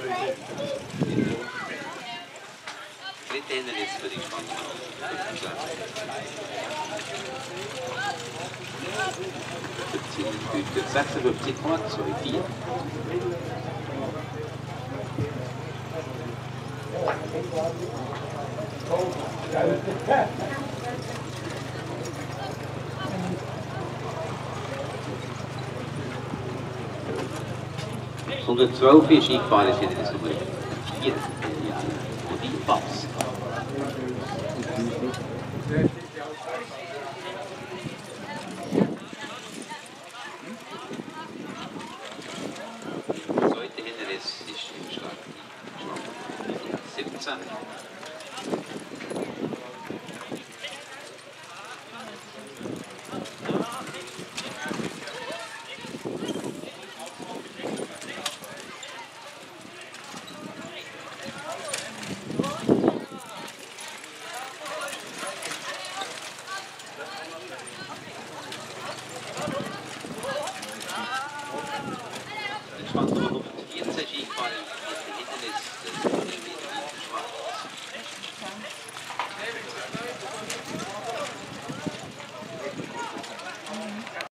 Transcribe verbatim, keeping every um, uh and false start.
Dritte Hindernis für die Spannung. sechsundfünfzig Komma vier. hundertzwölf ist eingefahren, ist Hindernis Nummer vier. Und die Pass.